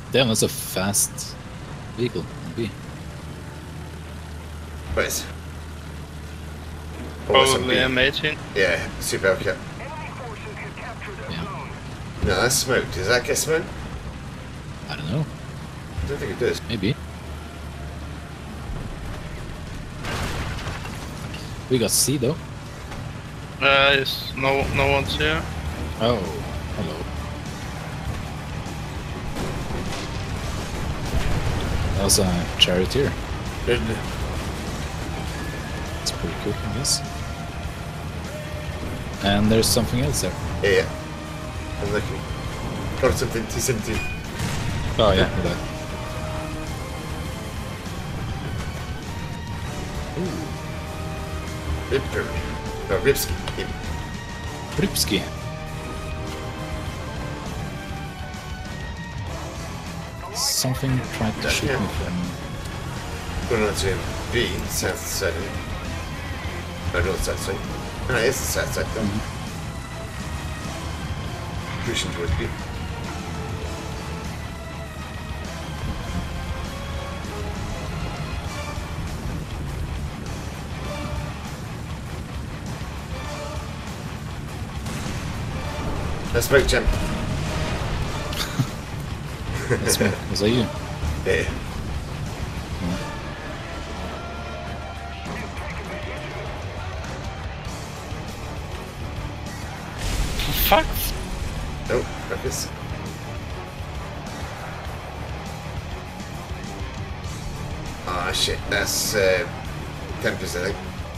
Damn, that's a fast vehicle. Maybe. What is? Probably M18. Yeah, Super Hellcat. Yeah. No, that's smoked. Does that get smoked? I don't know. I don't think it does. Maybe. We got C though. Yes, no one's here. Oh, hello. That was a charioteer. It's pretty quick, I guess. And there's something else there. Yeah. I'm looking. Got something T-17. Oh yeah, look at that. Ripper. No, Ripsky. Him. Ripsky. Something tried to shoot me from... Going on to B, south side of it. No, not south side. No, it's the south side though. Pushing towards B. I spoke, Jim. That's me. Was that you? Yeah. Fuck. Oh, ruckus. Ah, shit. That's Tempest, I think.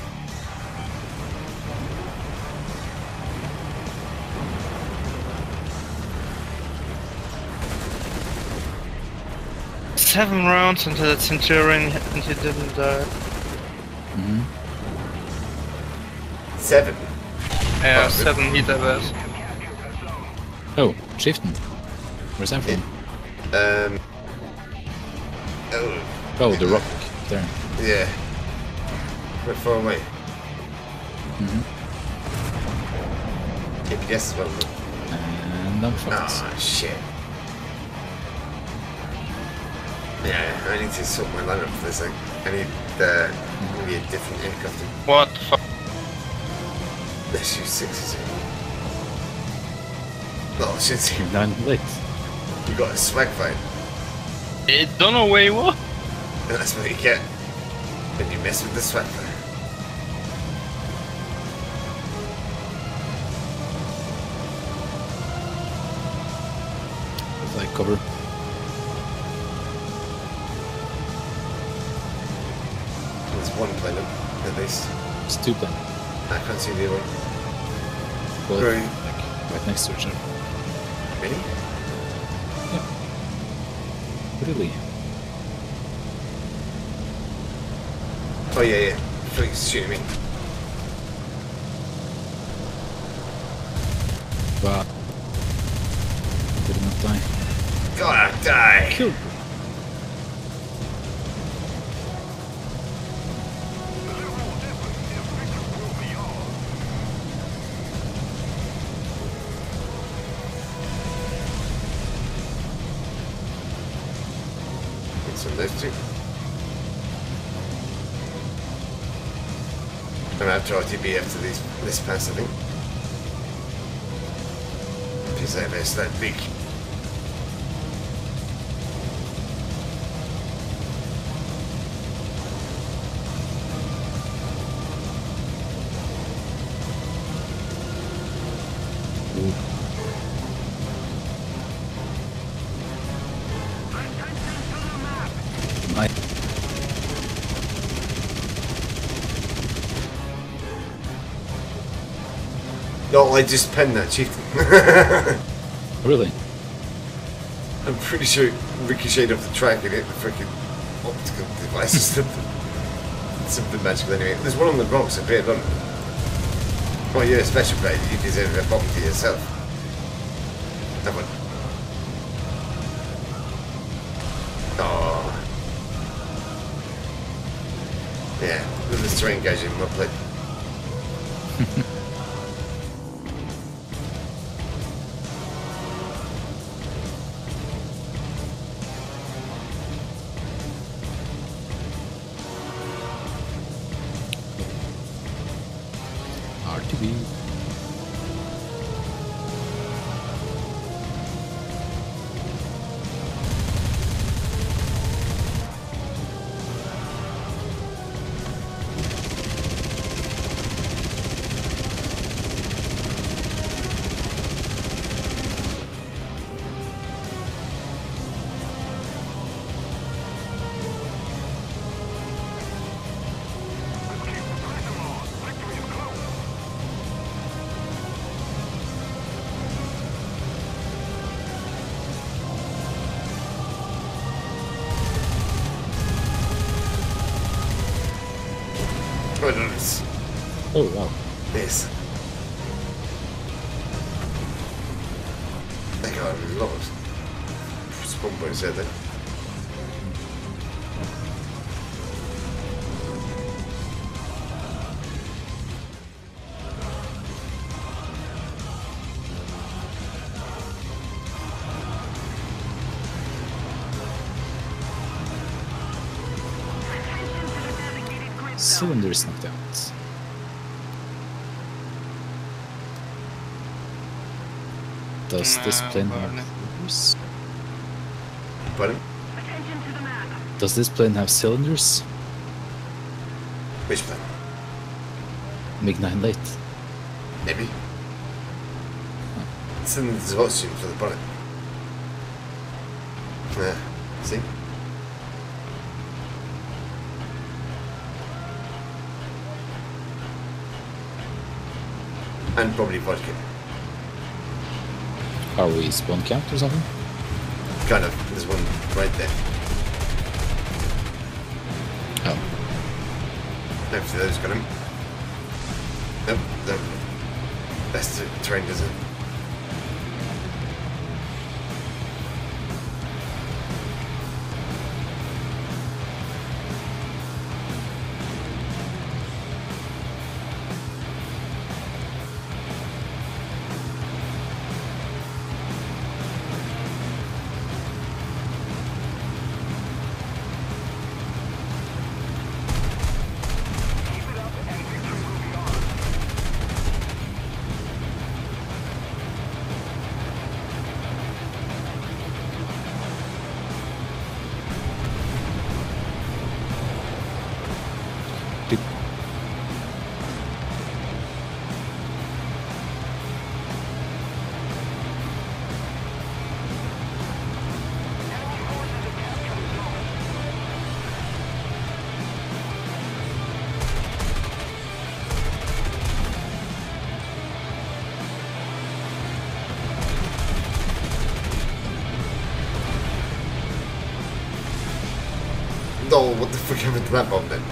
Seven rounds into the Centurion and he didn't die. Seven. Yeah, Oh, 7 hit best. Oh, Shiften. Where's that from? Oh, Oh, the rock there. yeah. Quite far away. APS as well. And I'm fucked. Ah, shit. Yeah, I need to sort my lineup for this thing. I need maybe a different aircraft. What the fuck? Let's use 6 Oh, shit. Came down late. You got a swag fight. I don't know where he was. That's what you get when you mess with the swag fight. It's like cover. There's one planet, at least. It's two planet. I can't see the other one. Both Right. like right next to each other. Really? Really? Oh, yeah, yeah. Please shoot me. But did not die. God, die! Killed. It's on those two. I'm gonna have to RTB after this pass, I think. Because it's that big. I No, I just penned that chieftain. really? I'm pretty sure it ricocheted off the track and hit the freaking optical device or something. Something magical anyway. There's one on the rocks up here, don't there? Oh, you're a special player. You deserve a bomb to yourself. That one. Oh. Yeah, with the terrain gauge in my plate. RTB. Oh, no, it's Oh wow. this. They got a lot of spawn points there then. Cylinders knocked out. Does this No, plane burn have it. cylinders? Pardon? Does this plane have cylinders? Which plan? MiG-9 late. Maybe. It's in the exhaustion for the bonnet. Yeah, see? And probably vodka. Are we spawn camped or something? Kind of. There's one right there. Oh. Hopefully those got him. Nope, no. Best terrain doesn't. Oh, what the fuck happened to that bomb then?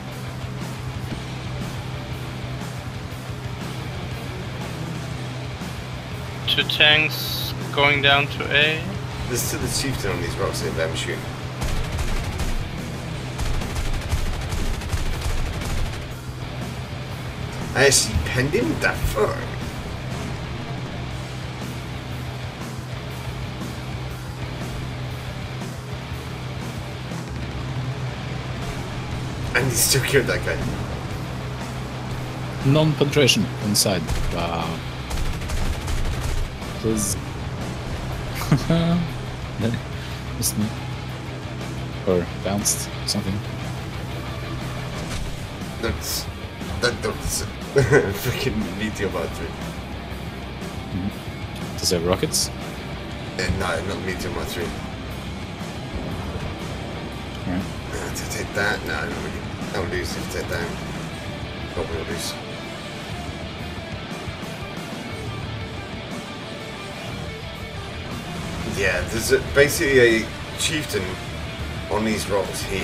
Two tanks going down to A. There's still the chieftain on these rocks that I'm shooting. I actually penned him that far. And he still killed that guy. Non-penetration inside. Wow. Please. Missed me. Or bounced something. That's freaking meteor battery. Does it have rockets? No, not meteor battery. Alright. To take that, no, not really. I'll lose if I take that. Probably will lose. Yeah, there's basically a chieftain on these rocks here.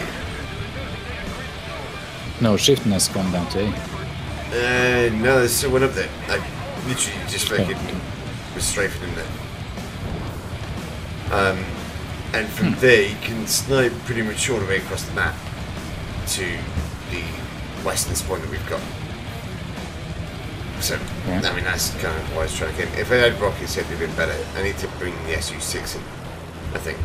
No, Chieftain has gone down to A. No, there's still one up there. I literally just fucking okay. was strafing in there. And from there you can snipe pretty much all the way across the map to the western spawn that we've got. So, Yeah. I mean, that's kind of why I was trying to get him. If I had rockets, it'd be a bit better. I need to bring the SU-6 in, I think.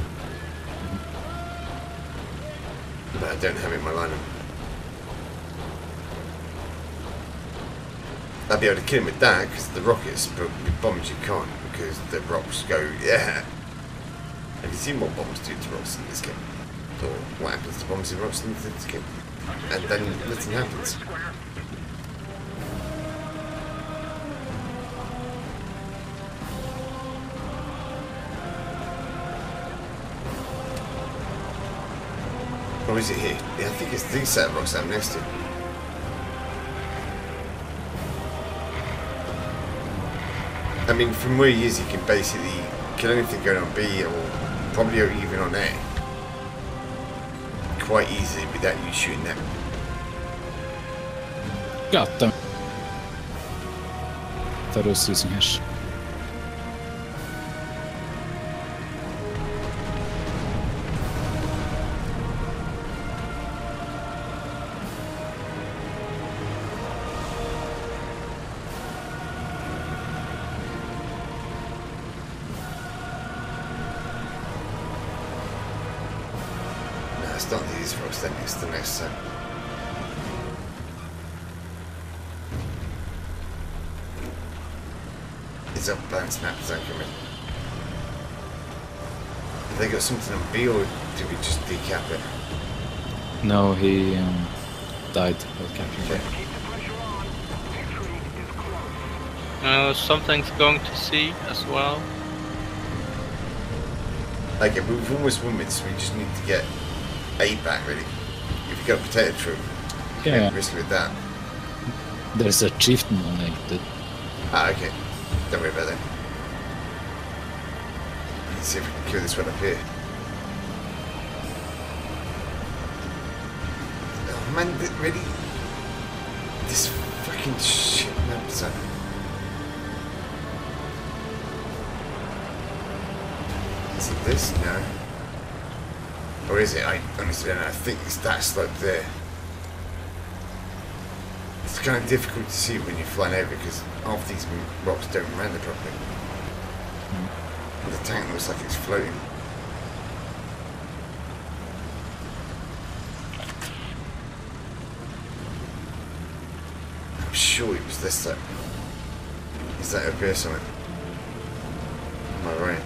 But I don't have it in my lineup. I'd be able to kill him with that because the rockets, but with bombs you can't because the rocks go, yeah. Have you seen what bombs do to rocks in this game? Or what happens to bombs in rocks in this game? And then nothing happens. Or is it here? Yeah, I think it's these set of rocks I'm next to. I mean, from where he is, you can basically kill anything going on B or probably even on A quite easily without you shooting them. Got them. Thought I was using hash. It's not these rocks, then it's the next set. It's up bounce maps that come in. Have they got something on B or did we just decap it? No, he died while capturing it. Something's going to C as well. Okay, we've almost won it, so we just need to get A back, really. If you got a potato troop, Yeah. take risk with that. There's a chieftain on it. Ah, okay. Don't worry about that. Let's see if we can kill this one up here. Oh man, really? This fucking shit map design. Is it this? No. Or is it? I honestly don't know. I think it's that slope there. It's kind of difficult to see when you're flying over because half these rocks don't render properly. And the tank looks like it's floating. I'm sure it was this side. Is that over here somewhere? Am I right?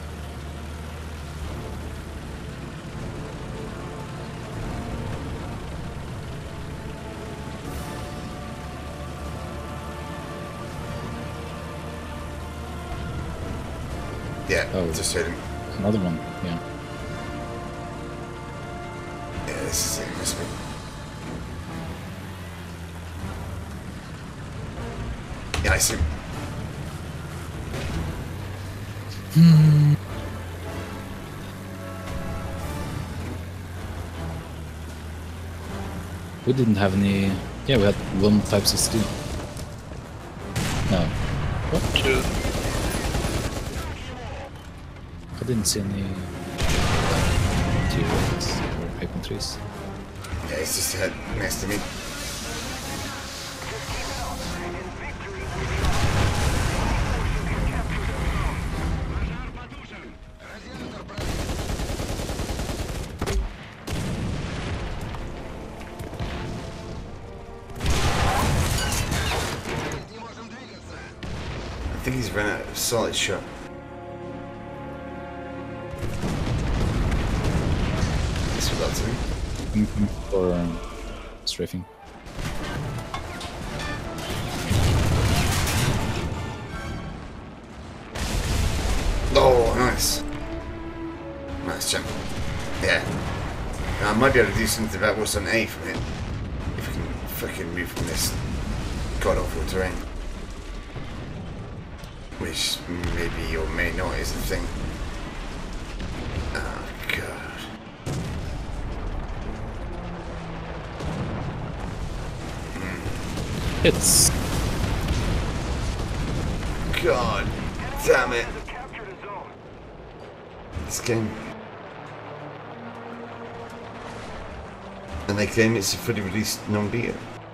Yeah, Oh. just hit him. Another one, yeah. Yeah, this is it, must be. Yeah, I see him. We didn't have any... Yeah, we had one Type 16. No. What? 2. I didn't see any T-Rex or Hyphen 3s. Yeah, he's just next to me. I think he's run out of solid shot. This was up to me. Or strafing. Oh, nice. Nice jump. Yeah. Now, I might be able to do something about what's on A from it. If we can fucking move from this god-awful terrain. Which maybe or may not is the thing. Oh, God. Hits! God damn it. This game. And they claim it's a fully released non-beta.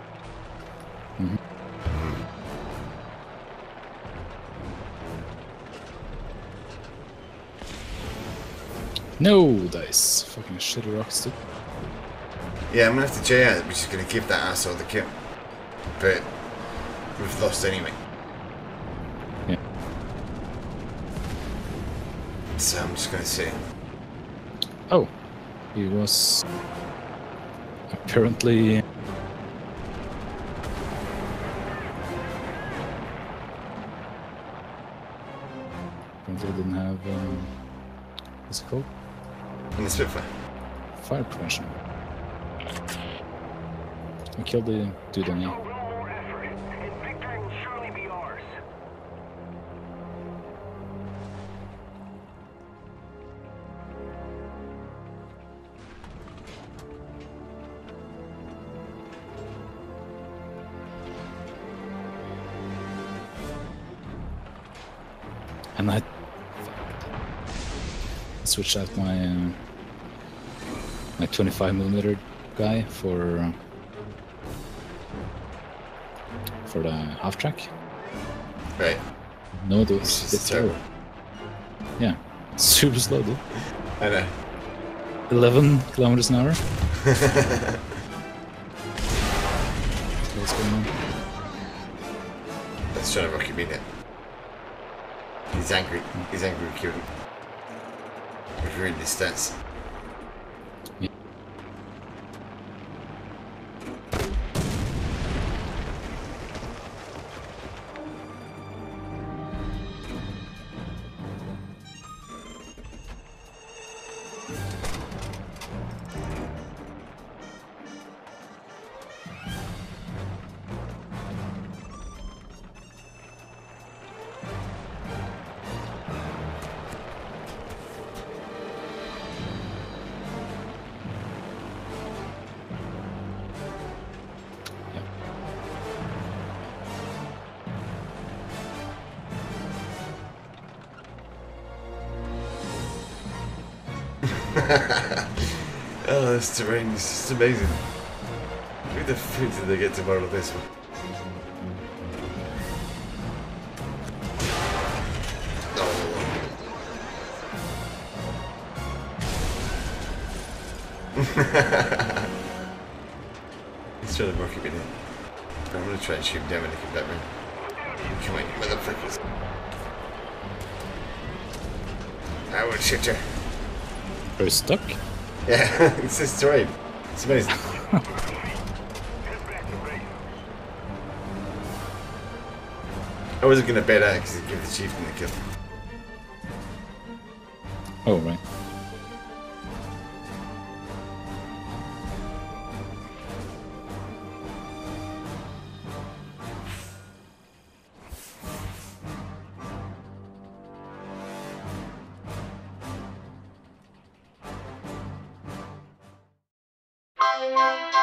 No dice! Fucking shitty rocks, dude. Yeah, I'm gonna have to J out, which is gonna give that asshole the kill. But we've lost anyway. Yeah. So I'm just gonna say, Oh, he was apparently. Apparently didn't have. What's it called? in the Spitfire. Fire prevention. I killed the dude on you. One more effort, and victory will surely be ours. And I switched out my my 25mm guy for the half track. Right. No, it was a bit slower. Yeah, super slow, dude. I know. 11 kilometers an hour. What's going on? That's trying to rock him in it. He's angry. He's angry with Kieran. We've ruined his stats. Yeah. Oh, this terrain is just amazing. Who the fuck did they get to model this one? He's trying to rock him in it. I'm gonna try and shoot him down when he comes back round. Come on, you motherfuckers. I will shoot you. Are you stuck? Yeah, it's this terrain. It's amazing. I wasn't gonna bet out because it'd give the chieftain the kill. Oh, right. Thank you.